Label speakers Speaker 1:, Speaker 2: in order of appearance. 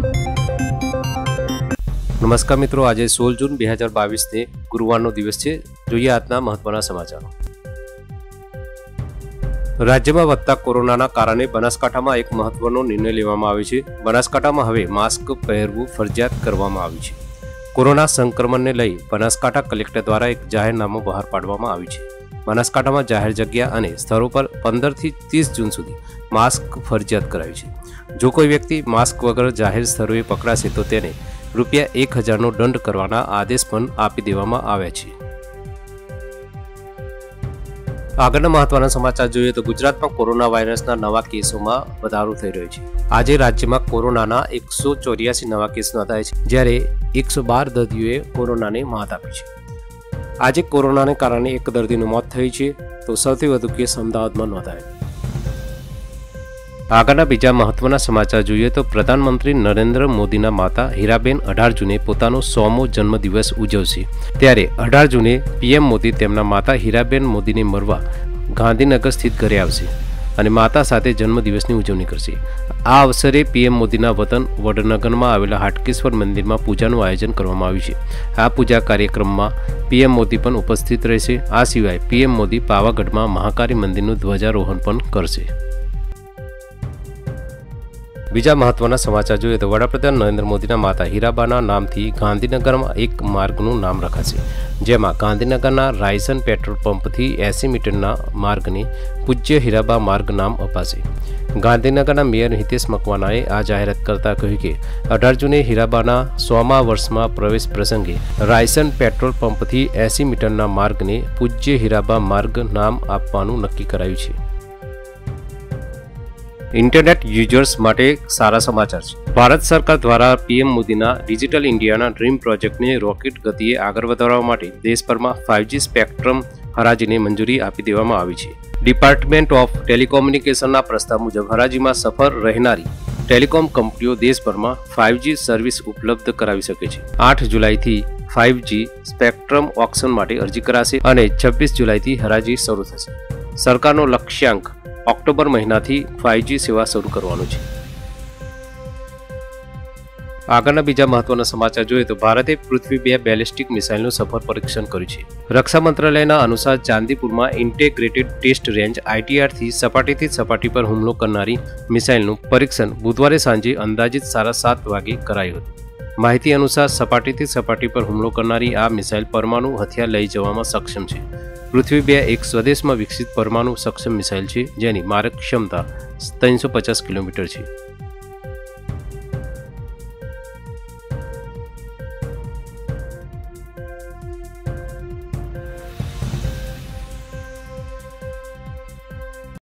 Speaker 1: नमस्कार मित्रों, आज 16 जून 2022 ने गुरुवारનો દિવસ છે। જોઈએ આજના મહત્વના સમાચારો। રાજ્યમાં વધતા કોરોનાના કારણે બનાસકાંઠામાં એક મહત્વનો નિર્ણય લેવામાં આવ્યો છે। બનાસકાંઠામાં હવે માસ્ક પહેરવું ફરજિયાત કરવામાં આવ્યું છે। કોરોના સંક્રમણને લઈ બનાસકાંઠા કલેક્ટર દ્વારા એક જાહેરનામું બહાર પાડવામાં આવ્યું છે। બનાસકાંઠામાં જાહેર જગ્યા અને સ્થળો પર 15 થી 30 જૂન સુધી માસ્ક ફરજિયાત કરાયું છે। જો કોઈ વ્યક્તિ માસ્ક વગર જાહેર સ્થળોએ પકડાશે તો તેને ₹1000નો દંડ કરવાના આદેશ પણ આપી દેવામાં આવ્યા છે। આગળના મહત્વના સમાચાર જોઈએ તો ગુજરાતમાં કોરોના વાયરસના નવા કેસોમાં વધારો થઈ રહ્યો છે। આજે રાજ્યમાં કોરોનાના 184 નવા કેસ નોંધાયા છે, જ્યારે 112 દર્દીઓએ કોરોનાને માત આપી છે। આજે કોરોનાને કારણે એક દર્દીનું મોત થયું છે, તો સૌથી વધુ કેસ અમદાવાદમાં નોંધાયા। આગળના બીજા મહત્વના સમાચાર જોઈએ તો પ્રધાનમંત્રી નરેન્દ્ર મોદીના માતા હીરાબેન 18 જૂને પોતાનો 100મો જન્મદિવસ ઉજવશે, ત્યારે 18 જૂને પીએમ મોદી તેમના માતા હીરાબેન મોદીને મળવા ગાંધીનગર સ્થિત ઘરે આવશે અને માતા સાથે જન્મદિવસની ઉજવણી કરશે। આ અવસરે પીએમ મોદીના વતન વડનગરમાં આવેલા હાટકેશ્વર મંદિરમાં પૂજાનું આયોજન કરવામાં આવ્યું છે। આ પૂજા કાર્યક્રમમાં પીએમ મોદી પણ ઉપસ્થિત રહેશે। આ સિવાય પીએમ મોદી પાવાગઢમાં મહાકાળી મંદિરનું ધ્વજારોહણ પણ કરશે। બીજા મહત્વના સમાચાર જોઈએ તો વડાપ્રધાન નરેન્દ્ર મોદીના માતા હીરાબાના નામથી ગાંધીનગરમાં એક માર્ગનું નામ રખાશે, જેમાં ગાંધીનગરના રાયસન પેટ્રોલ પંપથી 80 મીટરના માર્ગને પૂજ્ય હીરાબા માર્ગ નામ અપાશે। ગાંધીનગરના મેયર હિતેશ મકવાનાએ આ જાહેરાત કરતા કહ્યું કે 18 જૂને હીરાબાના 100મા વર્ષમાં પ્રવેશ પ્રસંગે રાયસન પેટ્રોલ પંપથી 80 મીટરના માર્ગને પૂજ્ય હીરાબા માર્ગ નામ આપવાનું નક્કી કરાયું છે। इंटरनेट यूजर्स માટે સારા સમાચાર છે। ભારત સરકાર દ્વારા પીએમ મોદીના ડિજિટલ ઇન્ડિયાના ડ્રીમ પ્રોજેક્ટને રોકેટ ગતિએ આગળ વધારવા માટે દેશભરમાં 5G સ્પેક્ટ્રમ હરાજીને મંજૂરી આપી દેવામાં આવી છે। ડિપાર્ટમેન્ટ ઓફ ટેલિકોમ્યુનિકેશનના પ્રસ્તાવ મુજબ હરાજીમાં સફળ રહેનારી ટેલિકોમ કંપનીઓ દેશભરમાં 5G સર્વિસ ઉપલબ્ધ કરાવી શકે છે। 8 જુલાઈથી 5G સ્પેક્ટ્રમ ઓક્શન માટે અરજી કરાશે અને 26 જુલાઈથી હરાજી શરૂ થશે। સરકારનો લક્ષ્યાંક ઓક્ટોબર મહિનાથી 5G સેવા શરૂ કરવાનો છે। આગળના બીજા મહત્વના સમાચાર જોઈએ તો ભારતે પૃથ્વી 2 બેલિસ્ટિક મિસાઇલનું સફળ પરીક્ષણ કર્યું છે। રક્ષા મંત્રાલયના અનુસાર ચાંદીપુરમાં ઇન્ટેગ્રેટેડ ટેસ્ટ રેન્જ ITR થી સપાટીથી સપાટી પર હુમલો કરનારી મિસાઇલનું પરીક્ષણ બુધવારે સાંજે અંદાજિત 7:30 વાગે કરાયું હતું। માહિતી અનુસાર સપાટીથી સપાટી પર હુમલો કરનારી આ મિસાઇલ પરમાણુ હથિયાર લઈ જવામાં સક્ષમ છે। પૃથ્વી 2 એક સ્વદેશમાં વિકસિત પરમાણુ સક્ષમ મિસાઇલ છે, જેની મારક ક્ષમતા 350 કિલોમીટર છે।